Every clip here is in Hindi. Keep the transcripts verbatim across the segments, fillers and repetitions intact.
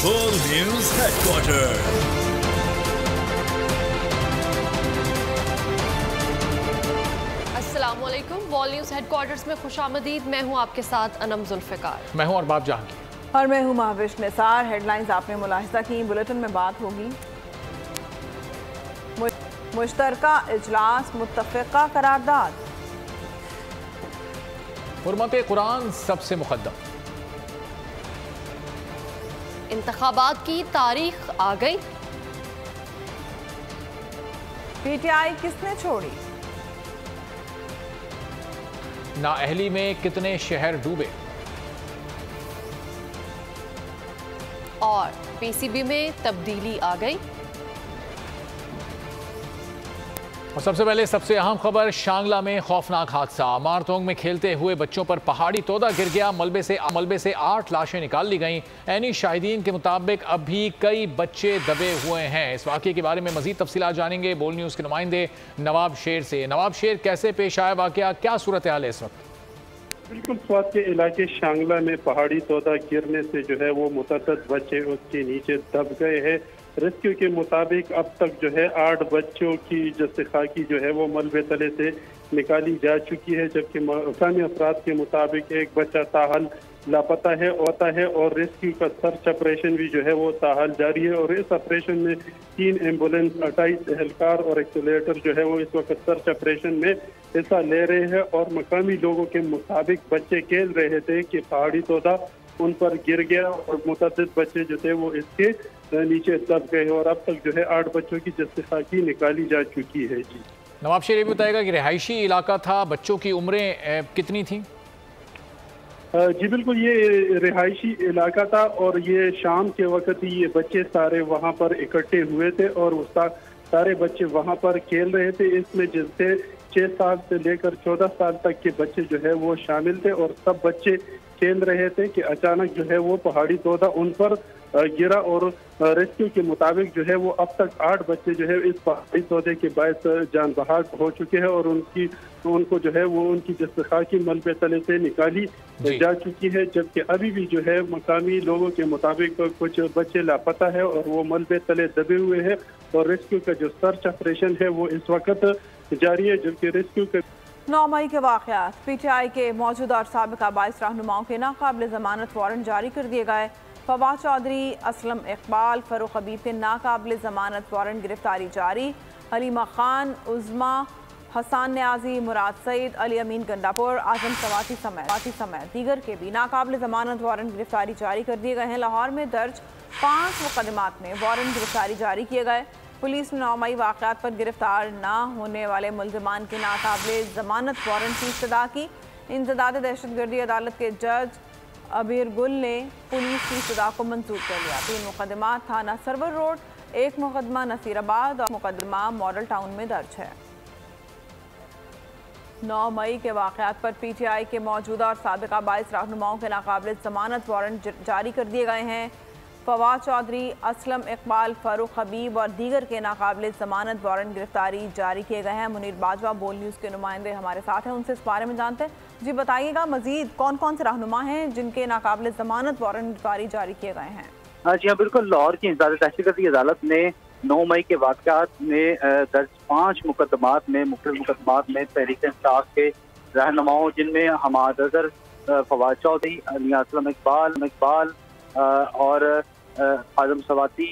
World News Headquarters। अस्सलामुअलैकुम। वर्ल्ड न्यूज़ हेडक्वार्टर्स में खुशामदीद। मैं हूं आपके साथ अनम जुल्फ़िकार। मैं हूं अरबाब जहांगीर और मैं हूं महविश निसार। हेडलाइंस आपने मुलाहिज़ा की, बुलेटिन में बात होगी। मुश्तरका इजलास मुत्तफ़िक़ा करारदाद। हुर्मत कुरान सबसे मुक़द्दम। इंतखाबात की तारीख आ गई। पीटीआई किसने छोड़ी? नाअहली में कितने शहर डूबे। और पीसीबी में तब्दीली आ गई। और सबसे पहले सबसे अहम खबर, शांगला में खौफनाक हादसा। मारतोंग में खेलते हुए बच्चों पर पहाड़ी तोदा गिर गया। मलबे से मलबे से आठ लाशें निकाल ली गईं। ऐनी शाहिदीन के मुताबिक अब भी कई बच्चे दबे हुए हैं। इस वाक़े के बारे में मजीद तफसीलात जानेंगे बोल न्यूज़ के नुमाइंदे नवाब शेर से। नवाब शेर, कैसे पेश आया वाक़या, क्या सूरत हाल है इस वक्त? बिल्कुल स्वाद के इलाके शांगला में पहाड़ी तोदा गिरने से जो है वो मुतअद्दिद बच्चे उसके नीचे दब गए हैं। रेस्क्यू के मुताबिक अब तक जो है आठ बच्चों की जस्ते खाकी जो है वो मलबे तले से निकाली जा चुकी है, जबकि मकामी अफराद के मुताबिक एक बच्चा ताहाल लापता है होता है और रेस्क्यू का सर्च ऑपरेशन भी जो है वो ताहाल जारी है। और इस ऑपरेशन में तीन एम्बुलेंस, अट्ठाईस एहलकार और एक्सीलरेटर जो है वो इस वक्त सर्च ऑपरेशन में हिस्सा ले रहे हैं। और मकामी लोगों के मुताबिक बच्चे खेल रहे थे कि पहाड़ी तोदा उन पर गिर गया और मुतअद्दिद बच्चे जो थे वो इसके नीचे दब गए और अब तक जो है आठ बच्चों की जस्ते खाकी निकाली जा चुकी है। जी नवाब शेर, ये भी बताएगा कि रिहायशी इलाका था, बच्चों की उम्रें कितनी थी? जी बिल्कुल, ये रिहायशी इलाका था और ये शाम के वक्त ही ये बच्चे सारे वहाँ पर इकट्ठे हुए थे और उस सारे बच्चे वहाँ पर खेल रहे थे। इसमें जिससे छः साल से लेकर चौदह साल तक के बच्चे जो है वो शामिल थे और सब बच्चे खेल रहे थे कि अचानक जो है वो पहाड़ी तोदा उन पर गिरा। और रेस्क्यू के मुताबिक जो है वो अब तक आठ बच्चे जो है इस पहाड़ी तोदे के बायस जान बहार हो चुके हैं और उनकी उनको जो है वो उनकी जस्ते खाकी मलबे तले से निकाली जा चुकी है, जबकि अभी भी जो है मकामी लोगों के मुताबिक कुछ बच्चे लापता है और वो मलबे तले दबे हुए हैं। और रेस्क्यू का जो सर्च ऑपरेशन है वो इस वक्त जारी है, जबकि रेस्क्यू के नौ मई के वाक़यात। पीटीआई के मौजूदा और साबिका बाईस रहनुमाओं के नाकाबिल ज़मानत वारंट जारी कर दिए गए। फवाद चौधरी, असलम इकबाल, फ़रूख हबीब के नाकाबिल ज़मानत वारंट गिरफ्तारी जारी। हलीमा खान, उज़मा, हसन न्याजी, मुराद सईद, अली अमीन गंडापुर, आजम सवाती समेत समेत दीगर के भी नाकाबिल ज़मानत वारंट गिरफ्तारी जारी कर दिए गए हैं। लाहौर में दर्ज पाँच मुकदमात में वारंट गिरफ्तारी जारी किए गए। पुलिस ने नौ मई वाक़यात पर गिरफ्तार न होने वाले मुल्ज़िमान के नाकाबिल ज़मानत वारंट की इस्तदा की। इंसदाद दहशतगर्दी अदालत के जज अबीर गुल ने पुलिस की इस्तदा को मंजूर कर लिया। तीन मुकदमात थाना सरवर रोड, एक मुकदमा नसीराबाद और मुकदमा मॉडल टाउन में दर्ज है। नौ मई के वाक़यात पर पीटीआई के मौजूदा और साबिका बाईस रहनुमाओं के नाकाबिल ज़मानत वारंट जारी कर दिए गए हैं। फवाद चौधरी, असलम इकबाल, फ़रूख हबीब और दीगर के नाकाबिल ज़मानत वारंट गिरफ्तारी जारी किए गए हैं। मुनीर बाजवा बोल न्यूज़ के नुमाइंदे हमारे साथ हैं, उनसे इस बारे में जानते हैं। जी बताइएगा, मजीद कौन कौन से रहनुमा हैं जिनके नाकाबिल ज़मानत वारंट गिरफ्तारी जारी किए गए हैं? हाँ जी हाँ बिल्कुल, लाहौर की इंसदाद दहशतगर्दी अदालत ने नौ मई के वाक़यात में दर्ज पाँच मुकदमात में मुख्तलिफ मुकदमात में तहरीक इंसाफ के रहनुमाओं जिनमें हमाद अजहर, फवाद चौधरी, अली असलम इकबाल इकबाल और आजम सवाती,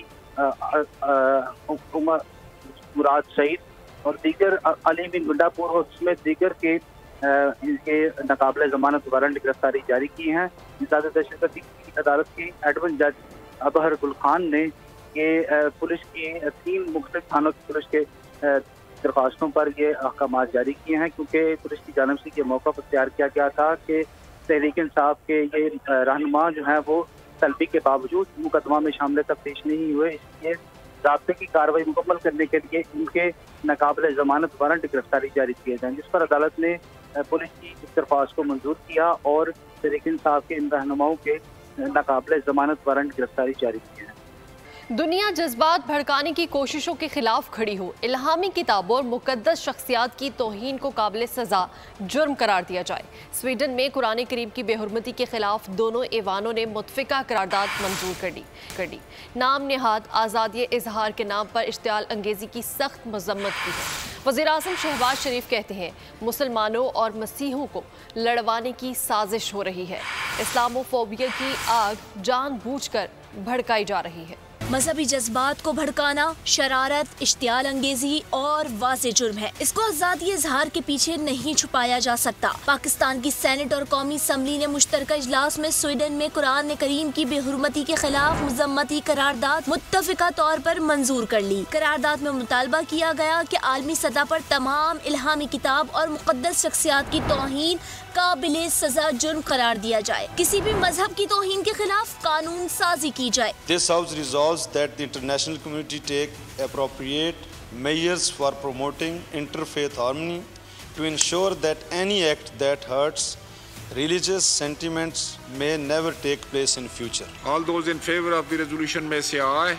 मुराद सईद और दीगर, अली बिन गुंडापुर और उसमें दीगर के इनके नाकाबिल ज़मानत वारंट गिरफ्तारी जारी की हैं। इंसदाद दहशतगर्दी की अदालत के एडवन जज अबहर गुल खान ने ये पुलिस की तीन मुख्तलिफ थानों की पुलिस के दरख्वास्तों पर ये अहकाम जारी किए हैं, क्योंकि पुलिस की जानिब से ये मौका अख्तियार किया गया था कि तहरीक इंसाफ के ये रहनुमा जो हैं वो तलबी के बावजूद मुकदमा में शामिल तफ्तीश नहीं हुए, इसलिए ज़ाब्ते की कार्रवाई मुकम्मल करने के लिए उनके नाकाबिल ज़मानत वारंट गिरफ्तारी जारी किए जाएँ, जिस पर अदालत ने पुलिस की इस दरख्वास्त को मंजूर किया और तहरीक इंसाफ के इन रहनुमाओं के नाकाबिल ज़मानत वारंट गिरफ्तारी जारी किए हैं। दुनिया जज्बात भड़काने की कोशिशों के खिलाफ खड़ी हो, इल्हामी किताबों और मुकद्दस शख्सियात की तौहीन को काबिल सजा जुर्म करार दिया जाए। स्वीडन में कुरान करीम की बेहुरमती के खिलाफ दोनों ऐवानों ने मुतफ़िका करारदाद मंजूर कर दी कर दी नाम नेहाद आज़ादी इजहार के नाम पर इश्तियाल अंगेज़ी की सख्त मजम्मत की है। वज़ीर-ए-आज़म शहबाज शरीफ कहते हैं मुसलमानों और मसीहों को लड़वाने की साजिश हो रही है। इस्लामोफोबिया की आग जानबूझकर भड़काई जा रही है। मजहबी जज्बात को भड़काना शरारत, इश्तियाल अंगेजी और वाज़े जुर्म है। इसको आज़ादी इजहार के पीछे नहीं छुपाया जा सकता। पाकिस्तान की सेनेट और कौमी असम्बली ने मुश्तरका इजलास में स्वीडन में कुरान करीम की बेहुरमती के खिलाफ मुजम्मती करारदाद मुत्तफिका तौर पर मंजूर कर ली। करारदाद में मुतालबा किया गया कि आलमी सतह पर तमाम इल्हामी किताब और मुकद्दस शख्सियात की तौहीन काबिले सजा जुर्म करार दिया जाए। किसी भी मजहब की तौहीन के खिलाफ कानून साजी की जाए। This House resolves that the international community take appropriate measures for promoting interfaith harmony to ensure that any act that hurts religious sentiments may never take place in future. All those in favor of the resolution may say aye.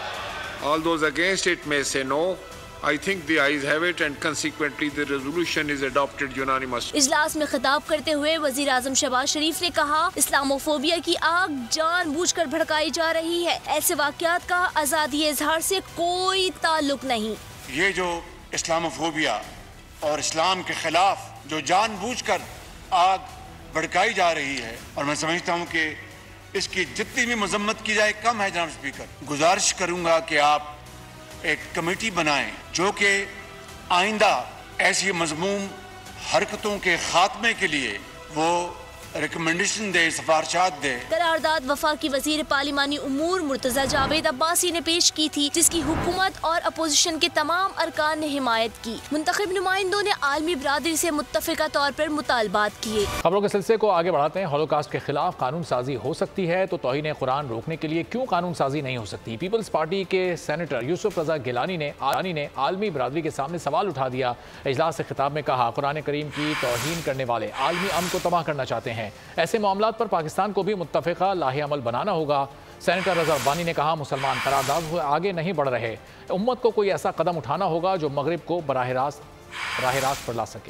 All those against it may say no. I think the ayes have it and consequently the resolution is adopted unanimously. इजलास में खिताब करते हुए वज़ीर आज़म शहबाज शरीफ ने कहा, इस्लामोफोबिया की आग जानबूझकर भड़काई जा रही है। ऐसे वाक़यात का आज़ादी इजहार से कोई ताल्लुक नहीं। ये जो इस्लामोफोबिया और इस्लाम के खिलाफ जो जानबूझकर आग भड़काई जा रही है, और मैं समझता हूँ कि इसकी जितनी भी मजम्मत की जाए कम है। जनाब स्पीकर, गुजारिश करूँगा कि आप एक कमेटी बनाएं जो कि आइंदा ऐसी मजमूम हरकतों के खात्मे के लिए वो रिकमेंडेशन दे, सिफारिशात दे। करारदाद वफाकी वजीर पार्लिमानी उमूर मुर्तजा जावेद अब्बासी ने पेश की थी, जिसकी हुकूमत और अपोजिशन के तमाम अरकान ने हिमायत की। मुंतखब नुमाइंदों ने आलमी बरादरी से मुत्तफिका तौर पर मुतालबात किए। खबरों के सिलसिले को आगे बढ़ाते हैं। हॉलोकास्ट के खिलाफ कानून साजी हो सकती है तो तौहीन कुरान रोकने के लिए क्यों कानून साजी नहीं हो सकती? पीपल्स पार्टी के सेनेटर यूसुफ रजा गिलानी ने आनी ने आलमी बरादरी के सामने सवाल उठा दिया। इजलास से खिताब में कहा, कुरान करीम की तौहीन करने वाले आलमी अमन को तबाह करना चाहते हैं। ऐसे मामलात पर पाकिस्तान को भी मुत्तफिका लाहे अमल बनाना होगा। सेनेटर रजा अब्बानी ने कहा, मुसलमान करारदाद हुए आगे नहीं बढ़ रहे, उम्मत को कोई ऐसा कदम उठाना होगा जो मगरिब को बराह रास्त बराह रास्त पर ला सके।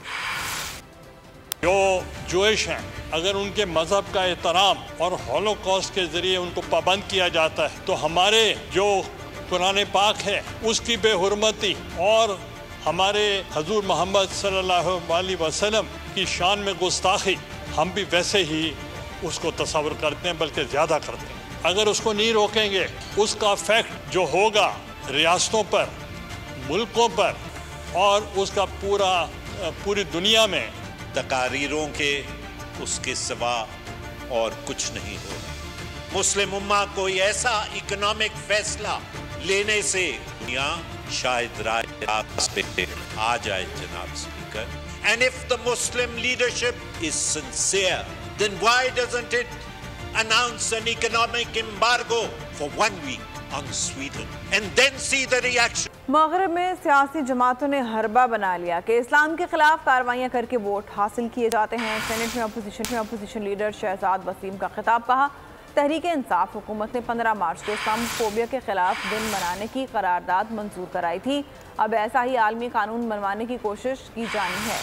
जो जोश हैं, अगर उनके मजहब का एहतराम और हॉलोकॉस्ट के जरिए उनको पाबंद किया जाता है तो हमारे जो कुरान पाक है उसकी बेहुरमती और हमारे हजूर मोहम्मद सल्लल्लाहु अलैहि वसल्लम की शान में गुस्ताखी हम भी वैसे ही उसको तस्वर करते हैं, बल्कि ज़्यादा करते हैं। अगर उसको नहीं रोकेंगे उसका इफेक्ट जो होगा रियासतों पर, मुल्कों पर और उसका पूरा पूरी दुनिया में तकारीरों के उसके सिवा और कुछ नहीं होगा। मुस्लिम उम्मा कोई ऐसा इकोनॉमिक फैसला लेने से दुनिया शायद राय पे आ जाए। जनाब speaker, and if the Muslim leadership is sincere, then why doesn't it announce an economic embargo for one week on Sweden and then see the reaction? मगरिब में सियासी जमातों ने हरबा बना लिया कि इस्लाम के खिलाफ कार्रवाइयाँ करके वोट हासिल किए जाते हैं। सेनेट में अपोजिशन में अपोजिशन लीडर शहजाद वसीम का खिताब। कहा, तहरीक इंसाफ हुकूमत ने पंद्रह मार्च को इस्लामोफोबिया के खिलाफ दिन मनाने की करारदाद मंजूर कराई थी। अब ऐसा ही आलमी कानून बनवाने की कोशिश की जानी है।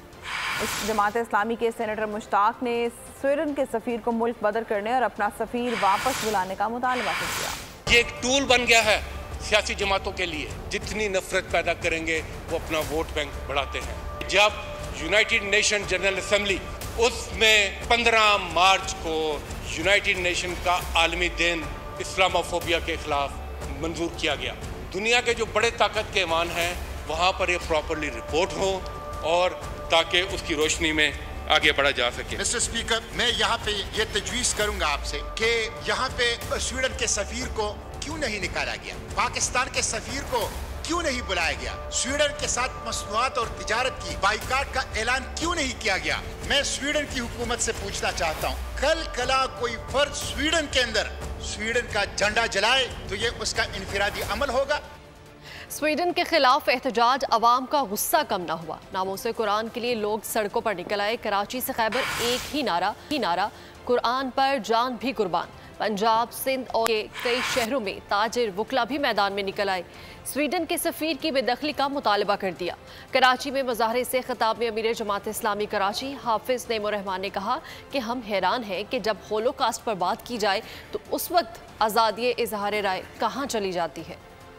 इस जमात इस्लामी के सेनेटर मुश्ताक ने स्वीडन के सफीर को मुल्क बदर करने और अपना सफीर वापस बुलाने का मुतालबा किया। ये एक टूल बन गया है सियासी जमातों के लिए। जितनी नफरत पैदा करेंगे वो अपना वोट बैंक बढ़ाते हैं। जब यूनाइटेड नेशन जनरल असेंबली उसमें पंद्रह मार्च को यूनाइटेड नेशन का आलमी दिन इस्लामोफोबिया के खिलाफ मंजूर किया गया, दुनिया के जो बड़े ताकत के ईमान हैं वहाँ पर ये प्रॉपरली रिपोर्ट हो और ताकि उसकी रोशनी में आगे बढ़ा जा सके। मिस्टर स्पीकर, मैं यहाँ पे ये तजवीज़ करूँगा आपसे कि यहाँ पे स्वीडन के सफीर को क्यों नहीं निकाला गया, पाकिस्तान के सफीर को क्यों नहीं बुलाया गया, स्वीडन के साथ मसनूआत और तिजारत की बाइकाट का ऐलान क्यों नहीं किया गया। मैं स्वीडन की हुकूमत से पूछना चाहता हूँ, कल कला कोई फर्द स्वीडन के अंदर स्वीडन का झंडा जलाए तो ये उसका इनफिरादी अमल होगा। स्वीडन के खिलाफ एहतजाज, अवाम का गुस्सा कम न हुआ। नामोसे कुरान के लिए लोग सड़कों पर निकल आए। कराची से खैबर एक ही नारा ही नारा कुरान पर जान भी कुर्बान। पंजाब, सिंध और के कई शहरों में ताजिर वकला भी मैदान में निकल आए। स्वीडन के सफीर की बेदखली का मुतालबा कर दिया। कराची में मुजाहरे से खिताब में अमीर जमात इस्लामी कराची हाफिज नईमुर रहमान ने कहा कि हम हैरान हैं कि जब होलोकास्ट पर बात की जाए तो उस वक्त आज़ादी इजहार राय कहाँ चली जाती है।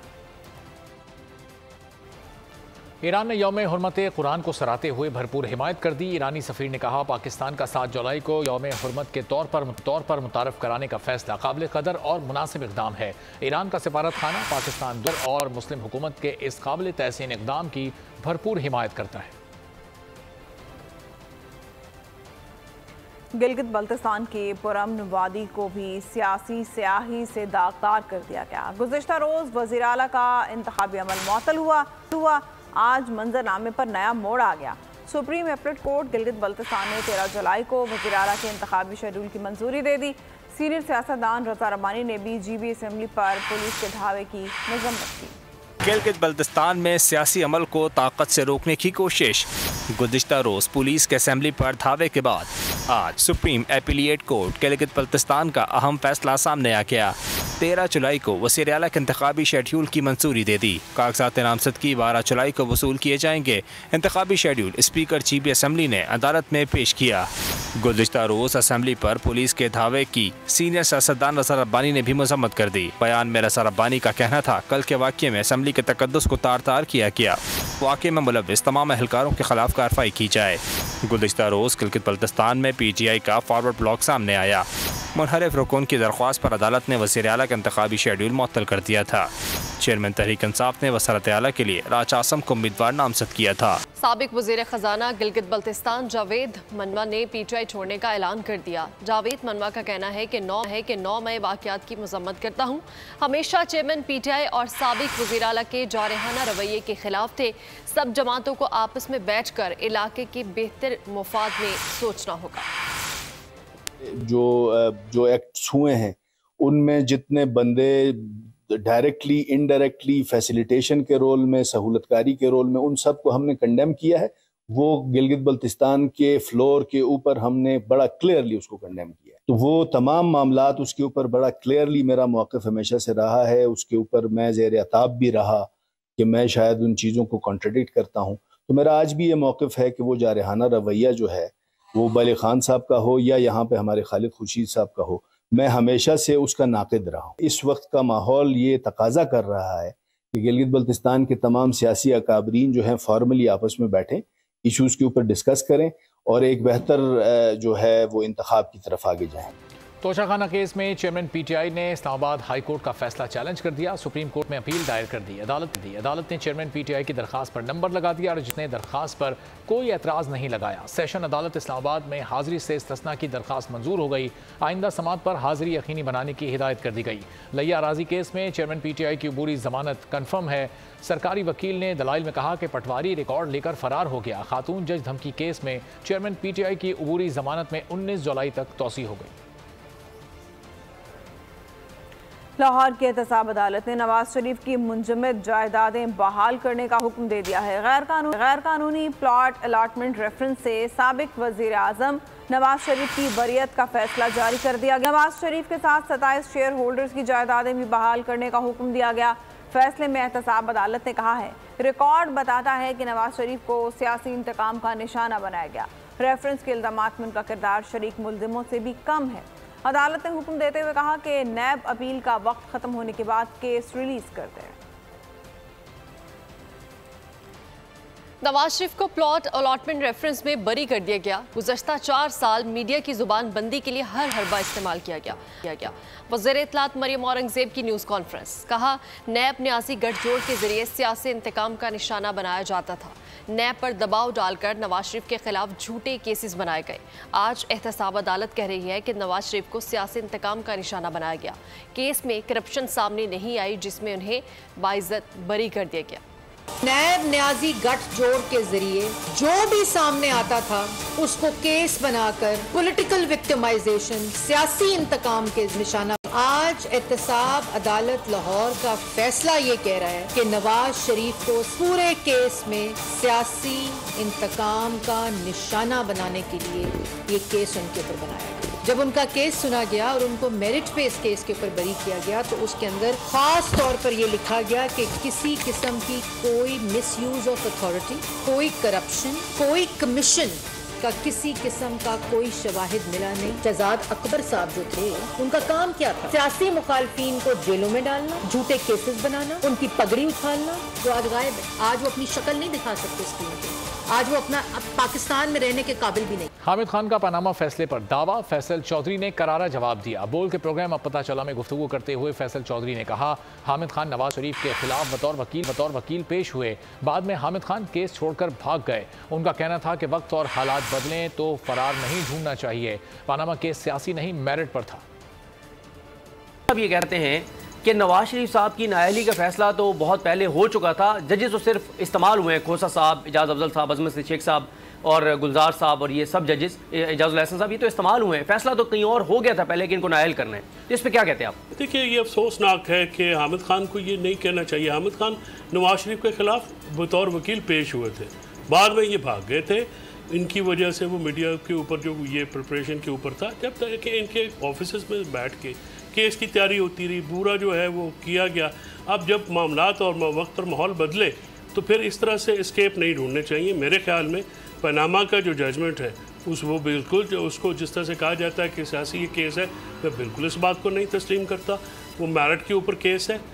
ईरान ने यौम हुर्मत कुरान को सराहते हुए भरपूर हिमायत कर दी। ईरानी सफीर ने कहा पाकिस्तान का सात जुलाई को यौम हुर्मत के तौर पर तौर पर मुतारफ कराने का फैसला काबिल कदर और मुनासिब इक़दाम है। ईरान का सफारत खाना पाकिस्तान और मुस्लिम हुकूमत के इस काबिल तहसीन इक़दाम की भरपूर हिमायत करता है। गिलगित बल्तिस्तान के पुरअमन वादी को भी सियासी स्याही से दागदार कर दिया गया। गुज़िश्ता रोज़ वज़ीर आला का इंतखाबी अमल मुअत्तल हुआ हुआ आज मंजरनामे पर नया मोड़ आ गया। Supreme Appellate Court Gilgit Baltistan ने तेरह जुलाई को वज़ीर आला के इंतखाबी शेड्यूल की मंजूरी दे दी। सीनियर सियासतदान रज़ा रब्बानी ने भी जी बी असम्बली पर पुलिस के धावे की मजम्मत की। गिलगित बल्तिस्तान में सियासी अमल को ताकत से रोकने की कोशिश। गुज़िश्ता रोज़ पुलिस के असेंबली पर धावे के बाद आज Supreme Appellate Court Gilgit Baltistan का अहम फैसला सामने आ गया। तेरह जुलाई को वज़ीर आला के इंतखाबी शेड्यूल की मंजूरी दे दी। कागजात नामजदगी बारह जुलाई को वसूल किए जाएंगे। इंतखाबी schedule speaker G B assembly ने अदालत में पेश किया। गुज़िश्ता रोज़ असम्बली पर पुलिस के धावे की सीनियर सियासतदान रज़ा रब्बानी ने भी मजम्मत कर दी। बयान में रज़ा रब्बानी का कहना था कल के वाक़ये में असम्बली के तकद्दुस को तार तार किया गया। वाक़ये में मुलव्विस तमाम अहलकारों के खिलाफ कार्रवाई की जाए। गुज़िश्ता रोज़ गिलगित बल्तिस्तान में पी टी आई का फॉरवर्ड ब्लॉक सामने आया। मुनहरिफ रुकून की दरख्वास्त पर अदालत ने वज़ीर आला का इंतखाबी शेड्यूल मुअत्तल कर दिया था। चेयरमैन तहरीक इंसाफ ने वज़ारत आला के लिए राज आसम को उम्मीदवार नामजद किया था। साबिक वज़ीर खजाना गिलगित बल्तिस्तान जावेद मनवा ने पी टी आई छोड़ने का ऐलान कर दिया। जावेद मनवा का कहना है कि नौ है कि नौ मई वाक़यात की मजम्मत करता हूँ। हमेशा चेयरमैन पी टी आई और साबिक वज़ीर आला के जारहाना रवैये के खिलाफ थे। सब जमातों को आपस में बैठ कर इलाके के बेहतर मुफाद में सोचना होगा। जो जो एक्ट्स हुए हैं उनमें जितने बंदे डायरेक्टली इनडायरेक्टली फैसिलिटेशन के रोल में, सहूलतकारी के रोल में, उन सब को हमने कंडेम किया है। वो गिलगित बल्तिस्तान के फ्लोर के ऊपर हमने बड़ा क्लियरली उसको कंडेम किया है। तो वो तमाम मामलात उसके ऊपर बड़ा क्लियरली मेरा मौक़िफ़ हमेशा से रहा है। उसके ऊपर मैं ज़ेर अताब भी रहा कि मैं शायद उन चीज़ों को कॉन्ट्रडिक्ट करता हूँ। तो मेरा आज भी ये मौक़िफ़ है कि वो जारहाना रवैया जो है वो बालिग़ खान साहब का हो या यहाँ पे हमारे खालिद खुर्शीद साहब का हो, मैं हमेशा से उसका नाक़िद रहा हूँ। इस वक्त का माहौल ये तकाजा कर रहा है कि गिलगित बल्तिस्तान के तमाम सियासी अकाबरीन जो हैं फॉर्मली आपस में बैठें, इशूज़ के ऊपर डिस्कस करें और एक बेहतर जो है वो इंतखाब की तरफ आगे जाएँ। तोशाखाना केस में चेयरमैन पी टी आई ने इस्लामाबाद हाई कोर्ट का फैसला चैलेंज कर दिया। सुप्रीम कोर्ट में अपील दायर कर दी। अदालत दी अदालत ने चेयरमैन पी टी आई की दरखास्त पर नंबर लगा दिया और जिसने दरखास्त पर कोई एतराज़ नहीं लगाया। सेशन अदालत इस्लामाबाद में हाजिरी से इस्तिस्ना की दरखास्त मंजूर हो गई। आइंदा समात पर हाजिरी यकीनी बनाने की हिदायत कर दी गई। लिया अराजी केस में चेयरमैन पी टी आई की अबूरी जमानत कन्फर्म है। सरकारी वकील ने दलाइल में कहा कि पटवारी रिकॉर्ड लेकर फरार हो गया। खातून जज धमकी केस में चेयरमैन पी टी आई की अबूरी जमानत में उन्नीस जुलाई तक तोसी हो गई। लाहौर की एहतसाब अदालत ने नवाज शरीफ की मुंजमद जायदादें बहाल करने का हुक्म दे दिया है। गैर कानूनी गैर कानूनी प्लॉट अलाटमेंट रेफरेंस से साबिक वजीर आजम नवाज शरीफ की बरियत का फैसला जारी कर दिया गया। नवाज शरीफ के साथ सत्ताईस शेयर होल्डर्स की जायदादें भी बहाल करने का हुक्म दिया गया। फैसले में एहतसाब अदालत ने कहा है रिकॉर्ड बताता है कि नवाज शरीफ को सियासी इंतकाम का निशाना बनाया गया। रेफरेंस के इल्जामात में उनका किरदार शरीक मुल्जिमों से भी कम है। अदालत ने हुक्म देते हुए कहा कि नैब अपील का वक्त खत्म होने के बाद केस रिलीज कर दें। नवाज शरीफ को प्लॉट अलॉटमेंट रेफरेंस में बरी कर दिया गया। गुज़श्ता चार साल मीडिया की जुबान बंदी के लिए हर हरबा इस्तेमाल किया गया किया गया वज़ीर इत्तलात मरियम औरंगज़ेब की न्यूज़ कॉन्फ्रेंस। कहा नैब न्यासी गठजोड़ के जरिए सियासी इंतकाम का निशाना बनाया जाता था। नैब पर दबाव डालकर नवाज शरीफ के खिलाफ झूठे केसेस बनाए गए। आज एहतसाब अदालत कह रही है कि नवाज शरीफ को सियासी इंतकाम का निशाना बनाया गया। केस में करप्शन सामने नहीं आई जिसमें उन्हें बाइज्जत बरी कर दिया गया। नैब न्याजी गठजोड़ के जरिए जो भी सामने आता था उसको केस बनाकर पॉलिटिकल विक्टिमाइजेशन, सियासी इंतकाम के निशाना। आज एहतसाब अदालत लाहौर का फैसला ये कह रहा है कि नवाज शरीफ को पूरे केस में सियासी इंतकाम का निशाना बनाने के लिए ये केस उनके ऊपर बनाया गया। जब उनका केस सुना गया और उनको मेरिट पे इस केस के ऊपर बरी किया गया तो उसके अंदर खास तौर पर यह लिखा गया कि किसी किस्म की कोई मिसयूज ऑफ अथॉरिटी, कोई करप्शन, कोई कमीशन का किसी किस्म का कोई शवाहिद मिला नहीं। शहजाद अकबर साहब जो थे उनका काम क्या था? सियासी मुखालफीन को जेलों में डालना, झूठे केसेस बनाना, उनकी पगड़ी उछालना। जो आज गायब है, आज वो अपनी शक्ल नहीं दिखा सकते स्क्रीन पे, आज वो अपना पाकिस्तान में रहने के काबिल भी नहीं। हामिद खान का पनामा फैसले पर दावा, फैसल चौधरी ने करारा जवाब दिया। बोल के प्रोग्राम अब पता चला में गुफ्तगू करते हुए फैसल चौधरी ने कहा, हामिद खान नवाज शरीफ के खिलाफ बतौर वकील बतौर वकील पेश हुए, बाद में हामिद खान केस छोड़कर भाग गए। उनका कहना था कि वक्त और हालात बदलें तो फरार नहीं ढूंढना चाहिए। पनामा केस सियासी नहीं मेरिट पर था। अब ये कहते हैं कि नवाज शरीफ साहब की नाअहली का फैसला तो बहुत पहले हो चुका था, जजेस तो सिर्फ इस्तेमाल हुए हैं, खोसा साहब, एजाज अफजल साहब, अजमत शेख साहब और गुलजार साहब और ये सब जजेस, एजाजुल हसन साहब, ये तो इस्तेमाल हुए हैं। फैसला तो कहीं और हो गया था पहले कि इनको नाअहल करना है। इस पर क्या कहते हैं आप? देखिए, ये अफसोसनाक है कि हामिद खान को ये नहीं कहना चाहिए। हामिद खान नवाज शरीफ के खिलाफ बतौर वकील पेश हुए थे, बाद में ये भाग गए थे। इनकी वजह से वो मीडिया के ऊपर जो ये प्रिपरेशन के ऊपर था, जब तक कि इनके ऑफिस में बैठ के केस की तैयारी होती रही, पूरा जो है वो किया गया। अब जब मामलात और वक्त और माहौल बदले तो फिर इस तरह से एस्केप नहीं ढूंढने चाहिए। मेरे ख्याल में पनामा का जो जजमेंट है उस वो बिल्कुल जो उसको जिस तरह से कहा जाता है कि सियासी ये केस है, मैं बिल्कुल इस बात को नहीं तस्लीम करता। वो मेरिट के ऊपर केस है।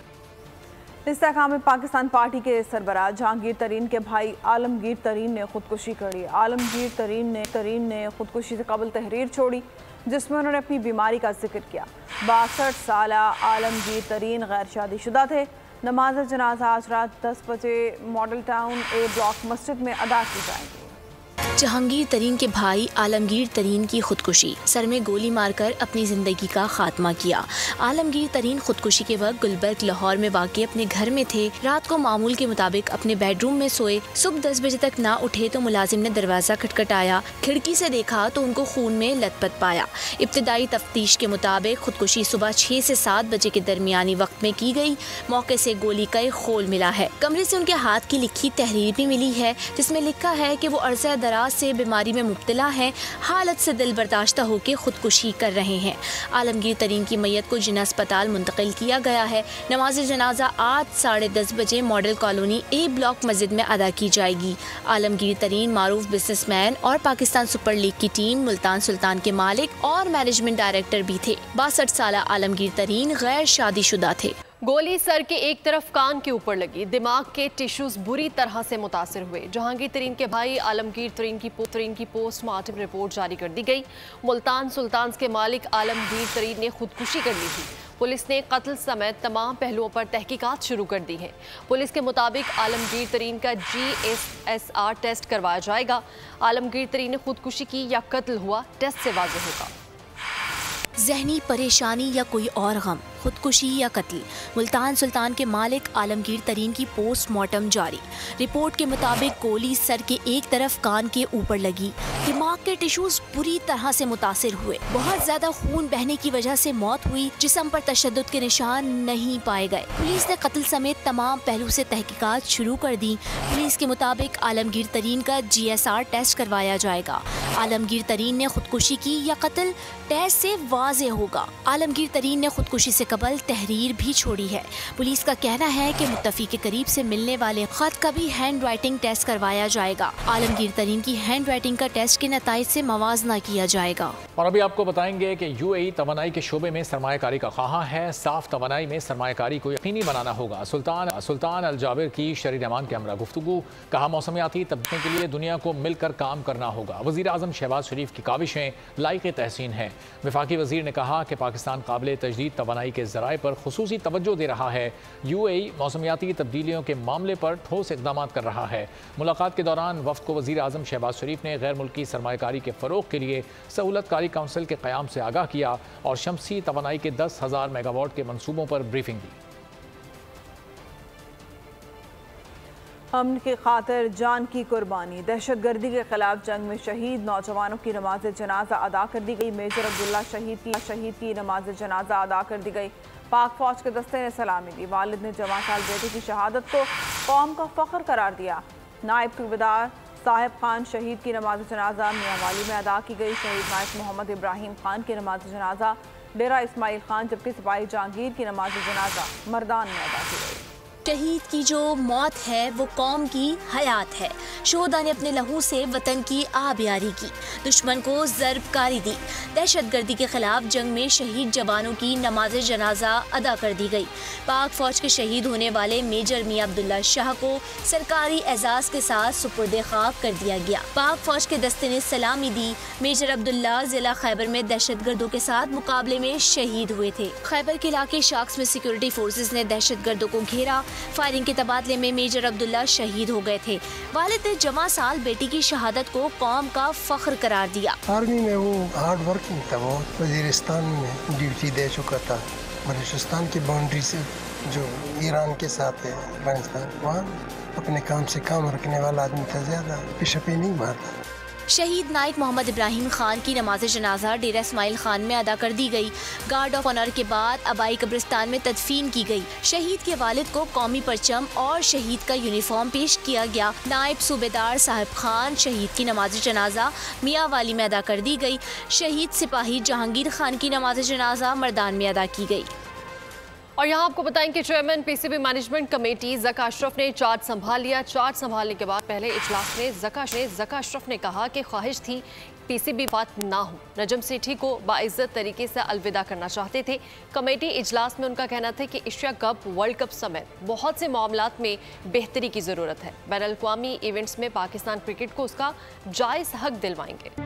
इस्तेहकाम पाकिस्तान पार्टी के सरबराह जहांगीर तरीन के भाई आलमगीर तरीन ने खुदकुशी करी। आलमगीर तरीन ने तरीन ने खुदकुशी से कबल तहरीर छोड़ी जिसमें उन्होंने अपनी बीमारी का जिक्र किया। बासठ साल आलमगीर तरीन गैर शादीशुदा थे। नमाज जनाजा आज रात दस बजे मॉडल टाउन ए ब्लॉक मस्जिद में अदा की जाएगी। जहांगीर तरीन के भाई आलमगीर तरीन की खुदकुशी, सर में गोली मारकर अपनी जिंदगी का खात्मा किया। आलमगीर तरीन खुदकुशी के वक्त गुलबर्ग लाहौर में वाक़ अपने घर में थे। रात को मामूल के मुताबिक अपने बेडरूम में सोए। सुबह दस बजे तक ना उठे तो मुलाजिम ने दरवाज़ा खटखटाया। खिड़की से देखा तो उनको खून में लथपथ पाया। इब्तदाई तफ्तीश के मुताबिक खुदकुशी सुबह छः से सात बजे के दरमियानी वक्त में की गई। मौके से गोली का एक खोल मिला है। कमरे से उनके हाथ की लिखी तहरीर भी मिली है जिसमें लिखा है कि वो अर्ज़ा दराज से बीमारी में मुब्तला हैं, हालत से दिल बर्दाश्ता होकर खुदकुशी कर रहे हैं। आलमगीर तरीन की मैयत को जिना अस्पताल मुंतकिल किया गया है। नमाज जनाजा आज साढ़े दस बजे मॉडल कॉलोनी ए ब्लॉक मस्जिद में अदा की जाएगी। आलमगीर तरीन मारूफ बिजनेसमैन और पाकिस्तान सुपर लीग की टीम मुल्तान सुल्तान के मालिक और मैनेजमेंट डायरेक्टर भी थे। बासठ साल आलमगीर तरीन गैर शादीशुदा थे। गोली सर के एक तरफ कान के ऊपर लगी, दिमाग के टिश्यूज बुरी तरह से मुतासिर हुए। जहांगीर तरीन के भाई आलमगीर तरीन की तरीन की पोस्टमार्टम रिपोर्ट जारी कर दी गई। मुल्तान सुल्तान के मालिक आलमगीर तरीन ने खुदकुशी कर ली थी। पुलिस ने कत्ल समेत तमाम पहलुओं पर तहकीकात शुरू कर दी है। पुलिस के मुताबिक आलमगीर तरीन का G S S R test करवाया जाएगा। आलमगीर तरीन ने खुदकुशी की या कत्ल हुआ, टेस्ट से वाज़ेह होगा। जहनी परेशानी या कोई और गम, खुदकुशी या कत्ल, मुल्तान सुल्तान के मालिक आलमगीर तरीन की पोस्टमार्टम जारी। रिपोर्ट के मुताबिक गोली सर के एक तरफ कान के ऊपर लगी। दिमाग के टिश्यूज बुरी तरह से मुतासिर हुए। बहुत ज्यादा खून बहने की वजह से मौत हुई। जिस्म पर तशद्दुद के निशान नहीं पाए गए। पुलिस ने कत्ल समेत तमाम पहलू से तहकीकात शुरू कर दी। पुलिस के मुताबिक आलमगीर तरीन का जी एस आर टेस्ट करवाया जाएगा। आलमगीर तरीन ने खुदकुशी की या कत्ल, टेस्ट से वाज़ेह होगा। आलमगीर तरीन ने खुदकुशी से कबल तहरीर भी छोड़ी है। पुलिस का कहना है कि मुत्तफी के करीब से मिलने वाले खत का भी हैंड राइटिंग टेस्ट करवाया जाएगा। आलमगीर तरीन की हैंड राइटिंग का टेस्ट के नताइज से मवाजना किया जाएगा। और अभी आपको बताएंगे कि यूएई तवानाई के शोबे में सरमायाकारी का ख्वाहां है। साफ तवानाई में सरमायाकारी को यकीनी बनाना होगा। सुल्तान सुल्तान अल जाबिर की शरी रहमान के हमरा गुफ्तगू, कहा मौसमियाती तब्दीली के लिए दुनिया को मिलकर काम करना होगा। वज़ीर आज़म शहबाज शरीफ की काविशें लायक तहसीन हैं। वफाकी वज़ीर ने कहा कि पाकिस्तान काबिल तजदीद तवानाई के ज़राए पर खुसूसी तवज्जो दे रहा है। यूएई मौसमियाती तब्दीलियों के मामले पर ठोस इक़दाम कर रहा है। मुलाकात के दौरान वफ़द को वज़ीर आज़म शहबाज शरीफ ने गैर मुल्की सरमायाकारी के फ़रोग़ के लिए सहूलतकारी काउंसिल के क़याम से आगाह किया और शमसी तवानाई के दस हज़ार मेगावाट के मनसूबों पर ब्रीफिंग दी। अमन की खातिर जान की कुर्बानी, दहशत गर्दी के खिलाफ जंग में शहीद नौजवानों की नमाज जनाजा अदा कर दी गई। मेजर अब्दुल्ला शहीद की शहीद की नमाज जनाजा अदा कर दी गई। पाक फौज के दस्ते ने सलामी दी। वालिद ने जवां साल बेटे की शहादत को कौम का फ़ख्र करार दिया। नायब सूबेदार साहिब खान शहीद की नमाज जनाजा मियांवाली में अदा की गई। शहीद नायक मोहम्मद इब्राहिम खान की नमाज जनाजा डेरा इस्माइल खान, जबकि सिपाही जहांगीर की नमाज जनाजा मर्दान में अदा की गई। शहीद की जो मौत है वो कौम की हयात है। शोहदा ने अपने लहू से वतन की आबियारी की, दुश्मन को ज़रबकारी दी। दहशतगर्दी के खिलाफ जंग में शहीद जवानों की नमाज जनाजा अदा कर दी गई। पाक फौज के शहीद होने वाले मेजर मियां अब्दुल्ला शाह को सरकारी एजाज के साथ सुपुर्द खाक कर दिया गया। पाक फौज के दस्ते ने सलामी दी। मेजर अब्दुल्ला जिला खैबर में दहशतगर्दों के साथ मुकाबले में शहीद हुए थे। खैबर के इलाके शाक्स में सिक्योरिटी फोर्सेज ने दहशतगर्दों को घेरा। फायरिंग के तबादले में मेजर अब्दुल्ला शहीद हो गए थे। वालिद ने जमा साल बेटी की शहादत को कौम का फख्र करार दिया। आर्मी में वो हार्ड वर्किंग था, वो वजीरिस्तान में ड्यूटी दे चुका था। बलूचिस्तान की बाउंड्री से जो ईरान के साथ है अफगानिस्तान, वहाँ अपने काम से काम रखने वाला आदमी था, ज्यादा पिछपी नहीं मारता। शहीद नायक मोहम्मद इब्राहिम खान की नमाज जनाजा डेरा इस्माइल खान में अदा कर दी गई। गार्ड ऑफ ऑनर के बाद आबाई कब्रिस्तान में तदफीन की गई। शहीद के वालिद को कौमी परचम और शहीद का यूनिफॉर्म पेश किया गया। नायब सूबेदार साहिब खान शहीद की नमाज जनाजा मियांवाली में अदा कर दी गई। शहीद सिपाही जहांगीर खान की नमाज जनाजा मर्दान में अदा की गई। और यहाँ आपको बताएं कि chairman PCB management committee Zaka Ashraf ने चार्ज संभाल लिया। चार्ज संभालने के बाद पहले इजलास में ज़का ने ज़का अशरफ ने कहा कि ख्वाहिश थी पीसीबी बात ना हो। नजम सेठी को बाइज्जत तरीके से अलविदा करना चाहते थे। कमेटी इजलास में उनका कहना था कि एशिया कप, वर्ल्ड कप समेत बहुत से मामलात में बेहतरी की ज़रूरत है। बैन अल-अक़वामी इवेंट्स में पाकिस्तान क्रिकेट को उसका जायज़ हक दिलवाएंगे।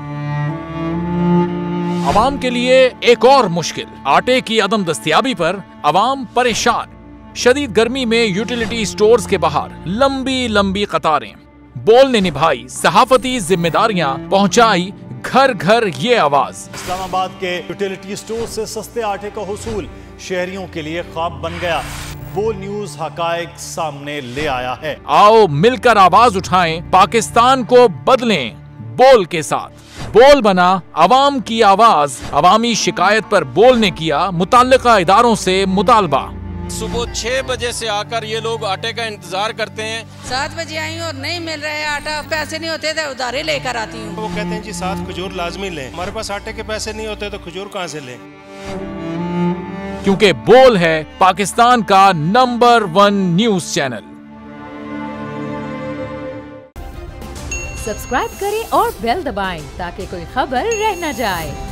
अवाम के लिए एक और मुश्किल, आटे की अदम दस्तयाबी पर अवाम परेशान। शदीद गर्मी में यूटिलिटी स्टोर्स के बाहर लंबी लंबी कतारें। बोल ने निभाई सहाफती जिम्मेदारियां, पहुंचाई घर घर ये आवाज। इस्लामाबाद के यूटिलिटी स्टोर से सस्ते आटे का हुसूल शहरियों के लिए ख्वाब बन गया। बोल न्यूज हकायक सामने ले आया है। आओ मिलकर आवाज उठाएं, पाकिस्तान को बदलें बोल के साथ। बोल बना अवाम की आवाज। अवामी शिकायत पर बोल ने किया मुताल्लिका इदारों से मुतालबा। सुबह छह बजे से आकर ये लोग आटे का इंतजार करते हैं। सात बजे आई और नहीं मिल रहा है आटा, पैसे नहीं होते तो उधारे लेकर आती हूँ। वो कहते हैं जी सात खजूर लाजमी लें। हमारे पास आटे के पैसे नहीं होते तो खजूर कहाँ से लें? क्योंकि बोल है पाकिस्तान का number one news channel. Subscribe करें और बेल दबाएं ताकि कोई खबर रह न जाए।